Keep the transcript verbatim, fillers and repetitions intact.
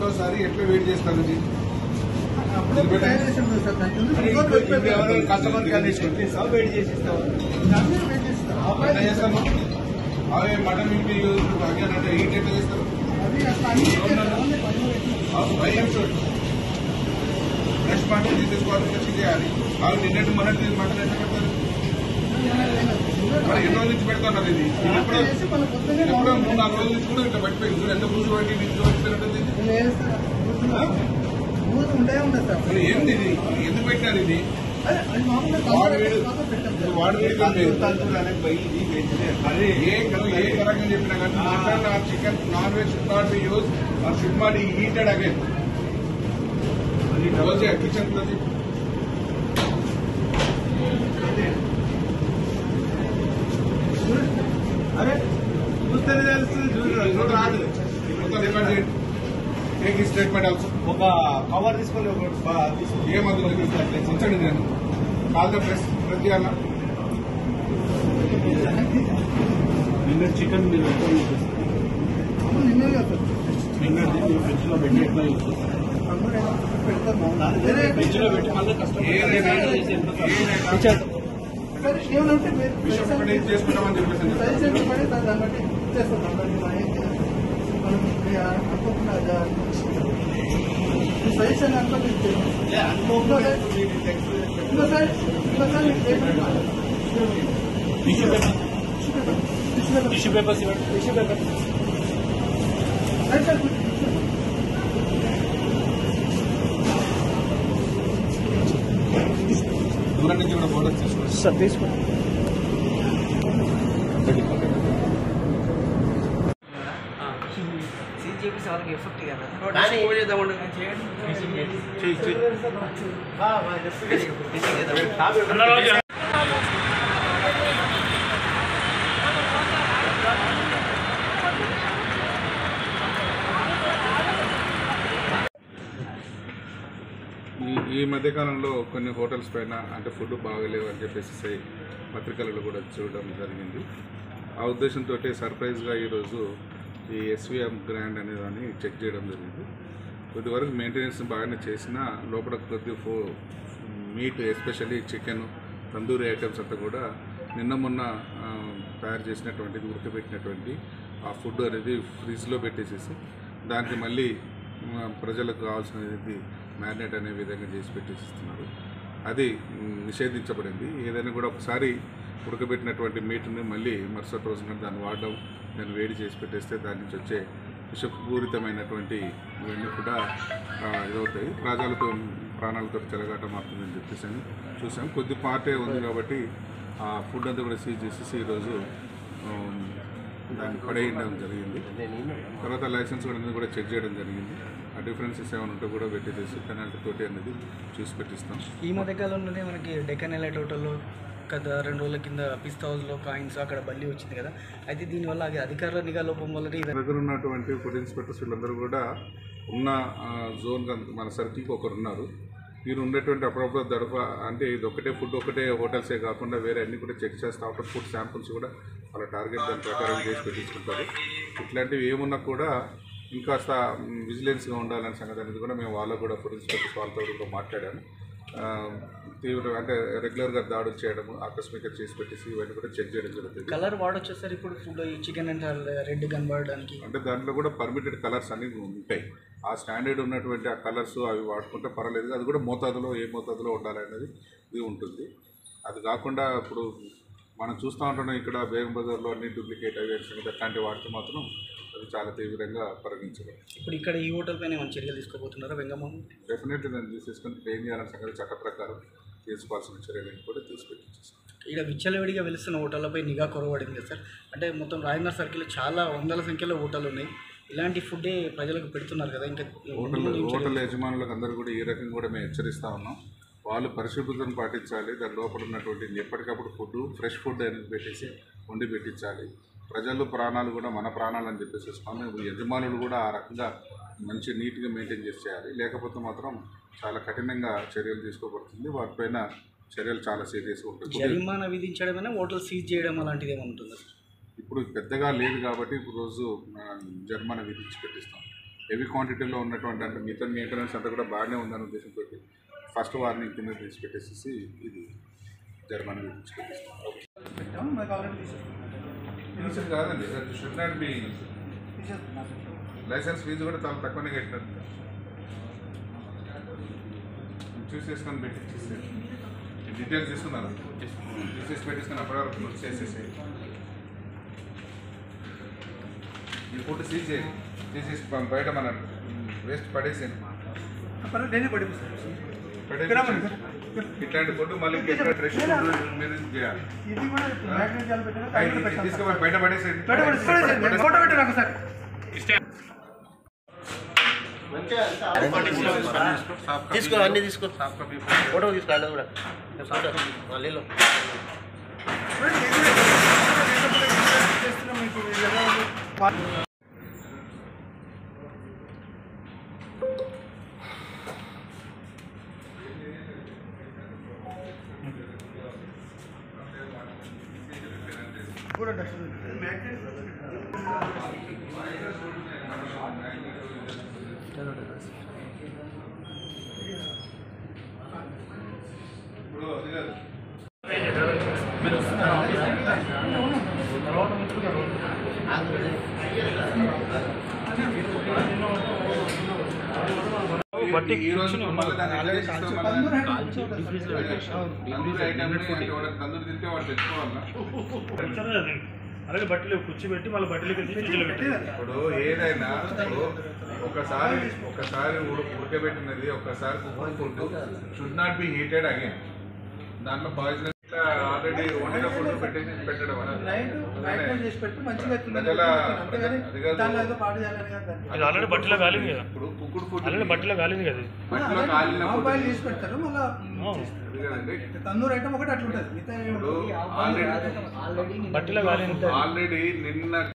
రెండోసారి ఎట్లా వెయిట్ చేస్తారు ఇది కస్టమర్ వెయిట్ చేసిస్తాం అవే మటన్ ఇంటి అంటే హీట్ ఎట్లా చేస్తారు ఫ్రెష్ మటన్ తీసుకోవాలి మంచి చేయాలి వాళ్ళు నిన్నటి మటన్ మటన్ ఎట్లా పెడతారు మరి ఎన్ని రోజుల నుంచి పెడతారు ఇది ఎప్పుడో ఎప్పుడో మూడు నాలుగు రోజుల నుంచి కూడా ఇట్లా పట్టిపోయింది ఎంత బూజు పట్టి ఇంట్లో పట్టిపోయినట్టుంది ఏంది ఇది ఎందుకు పెట్టారు ఇది వాడు ఏ రకంగా చెప్పినా కానీ mutton or chicken non veg should not be use or should not be heated again kitchen ప్రతి అరే చూస్తేనే తెలుస్తుంది రాదు మొత్తం రికార్డ్ చేయండి టేక్ ఈ స్టేట్మెంట్ ఆల్సో ఒక కవర్ తీసుకొని ఏమద్దు ఉంచండి నేను కాల్ ద ప్రెస్ ప్రతి అన్న నిన్న చికెన్ మీరు నిన్న ఫ్రిడ్జ్ లో పెట్టి ఎట్లా ఫ్రిడ్జ్ లో పెట్టి మళ్ళీ కష్టం చేసుకుంటామని చెప్పేసి టిష్యూ పేపర్స్ ఇవ్వండి టిష్యూ పేపర్ దూరం నుంచి కూడా ఫోటోస్ తీసుకోండి సార్ తీసుకోండి చేసి వాళ్ళకి ఎఫెక్ట్ కదా ఈ మధ్యకాలంలో కొన్ని హోటల్స్ పైన అంటే ఫుడ్ బాగలేవు అని చెప్పేసి పత్రికలలో కూడా చూడడం జరిగింది. ఆ ఉద్దేశంతో సర్ప్రైజ్గా ఈరోజు ఈ ఎస్విఎం గ్రాండ్ అనే దాన్ని చెక్ చేయడం జరిగింది. కొద్దివరకు మెయింటెనెన్స్ బాగానే చేసినా లోపల కొద్ది ఫో meat especially chicken tandoori items అంతా కూడా నిన్న మొన్న తయారు చేసినటువంటిది ఉడకబెట్టినటువంటి ఆ ఫుడ్ అనేది ఫ్రిడ్జ్లో పెట్టేసేసి దానికి మళ్ళీ ప్రజలకు కావాల్సినది మ్యారినేట్ అనే విధంగా చేసి పెట్టేసిస్తున్నారు. అది నిషేధించబడింది. ఏదైనా కూడా ఒకసారి ఉడకబెట్టినటువంటి మీట్ని మళ్ళీ మరుసటి రోజున దాన్ని వాడడం, దాన్ని వేడి చేసి పెట్టేస్తే దాని నుంచి వచ్చే విషపూరితమైనటువంటి ఇవన్నీ కూడా ఇదవుతాయి. ప్రజలతో ప్రాణాలతో చెలగాట మారుతుందని చెప్పేసి చూసాం. కొద్ది పార్టే ఉంది కాబట్టి ఆ ఫుడ్ అంతా కూడా సీజ్ చేసేసి ఈరోజు దాన్ని పడేయడం జరిగింది. తర్వాత లైసెన్స్ కూడా కూడా చెక్ చేయడం జరిగింది. ఆ డిఫరెన్సెస్ ఏమైనా ఉంటే కూడా పెట్టేసి పెనాల్టీ తోటి అనేది చూసి పెట్టిస్తాం. ఈ మధ్యకాలంలోనే మనకి డెక్కన్ ఎలైట్ హోటల్లో గత రెండు రోజుల కింద పిస్తా హౌస్లో కాయిన్స్ అక్కడ బల్లి వచ్చింది కదా, అయితే దీనివల్ల అధికారుల నిఘా లోపం వల్ల దగ్గర ఉన్నటువంటి ఫుడ్ ఇన్స్పెక్టర్స్ వీళ్ళందరూ కూడా ఉన్న జోన్ మన సర్కిల్కి ఒకరు ఉన్నారు. మీరు ఉండేటువంటి అప్పుడప్పుడు దడప అంటే ఇది ఒకటే ఫుడ్ ఒకటే హోటల్సే కాకుండా వేరే అన్ని కూడా చెక్ చేస్తూ ఉంటారు. ఫుడ్ శాంపుల్స్ కూడా వాళ్ళ టార్గెట్ దాని ప్రకారం చేసి పెట్టించుకుంటారు. ఇట్లాంటివి ఏమున్నా కూడా ఇంకాస్త విజిలెన్స్గా ఉండాలనే సంగతి అనేది కూడా మేము వాళ్ళకు కూడా ఫుడ్ ఇన్స్పెక్టర్స్ వాళ్ళతో కూడా మాట్లాడాము. తీవ్ర అంటే రెగ్యులర్గా దాడులు చేయడము, ఆకస్మిక చేసి పెట్టేసి ఇవన్నీ కూడా చెక్ చేయడం జరుగుతుంది. కలర్ వాడొచ్చు సార్ ఇప్పుడు ఫుడ్ చికెన్ అంటే రెడ్ కనబడడానికి, అంటే దాంట్లో కూడా పర్మిటెడ్ కలర్స్ అన్ని ఉంటాయి. ఆ స్టాండర్డ్ ఉన్నటువంటి ఆ కలర్స్ అవి వాడుకుంటే పర్వాలేదు. అది కూడా మోతాదులో ఏ మోతాదులో ఉండాలనేది ఇది ఉంటుంది. అది కాకుండా ఇప్పుడు మనం చూస్తూ ఉంటున్నాం ఇక్కడ బేగం బజార్లో అన్ని డూప్లికేట్ అవి అట్లాంటి వాటికి మాత్రం అది చాలా తీవ్రంగా పరిగణించడం. ఇప్పుడు ఇక్కడ ఈ హోటల్ పైన ఏమైనా చర్యలు తీసుకోబోతున్నారా వెంగమ్మ? డెఫినెట్లీ దాన్ని తీసేసుకొని ఏం చేయాలని సంగతి చట్ట ప్రకారం తీసుకోవాల్సిన చర్యలను కూడా తీసుకెళ్ళించేస్తాం. ఇక్కడ విచ్చలవిడిగా వెలుస్తున్న హోటళ్లపై నిఘా కొరవడింది కదా సార్. అంటే మొత్తం రాజనగర్ సర్కిల్లో చాలా వందల సంఖ్యలో హోటళ్ళు ఉన్నాయి. ఇలాంటి ఫుడ్డే ప్రజలకు పెడుతున్నారు కదా. ఇంకా హోటల్ హోటల్ యజమానులకు అందరూ కూడా ఈ రకంగా కూడా మేము హెచ్చరిస్తూ ఉన్నాం. వాళ్ళు పరిశుభ్రతను పాటించాలి. దాని లోపల ఉన్నటువంటి ఎప్పటికప్పుడు ఫుడ్ ఫ్రెష్ ఫుడ్ అనేది పెట్టేసి వండి పెట్టించాలి. ప్రజలు ప్రాణాలు కూడా మన ప్రాణాలు అని చెప్పేసి యజమానులు కూడా ఆ రకంగా మంచి నీట్గా మెయింటైన్ చేసి చేయాలి. లేకపోతే మాత్రం చాలా కఠినంగా చర్యలు తీసుకోబడుతుంది. వాటిపైన చర్యలు చాలా సీరియస్గా ఉంటుంది. జరిమానా విధించడమైనా హోటల్ సీజ్ చేయడం అలాంటిది ఏమంటుందా? ఇప్పుడు పెద్దగా లేదు కాబట్టి ఇప్పుడు రోజు జరిమానా విధించి పెట్టిస్తాం. హెవీ క్వాంటిటీలో ఉన్నటువంటి అంటే మిగతా మెయింటెనెన్స్ అంతా కూడా బాగానే ఉందనే ఉద్దేశంతో ఫస్ట్ వార్నింగ్ కింద తీసి పెట్టేసి ఇది జరిమానా విధించుకొస్తాం. కాదండి should not be licence fee కూడా చాలా తక్కువనే కట్టినట్టు చూసేసుకొని పెట్టించేసి డీటెయిల్స్ తీసుకున్నారు తీసేసి పెట్టేసుకొని అప్పటివరకు నోట్ చేసేసి ఈ ఫుడ్ సీజ్ చేయండి తీసేసి బయట మన వేస్ట్ పడేసేయండి ఇట్లాంటి ఫుడ్ మళ్ళీ ఫ్రెష్ ఫుడ్ మీరు చేయాలి తీసుకుపోయి బయట పడేసేయండి. తీసుకో అన్నీ తీసుకో ఫోటో తీసుకో అన్నీ కూడా మళ్ళీలో కూడా ఇప్పుడు అది కాదు ఈ రోజు మళ్ళీ దాన్ని తందూరి తింటే వాడు తెచ్చుకోవాలా అలాగే బట్టలు కూర్చోబెట్టి మళ్ళీ బట్టలు ఇప్పుడు ఏదైనా ఇప్పుడు ఒకసారి ఒకసారి ఉడకబెట్టినది ఒకసారి food should not be heated again. దాంట్లో పాయిజన్ ఆల్రెడీ వండిన ఫుడ్ పెట్టేసి పెట్టడం ఆల్రెడీ బట్టలో కాలింది కదా. ఇప్పుడు కుక్కుడు ఫుడ్ ఆల్రెడీ బట్టలో కాలింది కదా. బట్టలో కాలిన బాయిల్ చేసి పెడతారు మళ్ళీ కదండి. తందూరు ఐటమ్ ఒకటి అట్లుంటుంది. ఇప్పుడు ఆల్రెడీ బట్టలో కాలింది ఆల్రెడీ నిన్న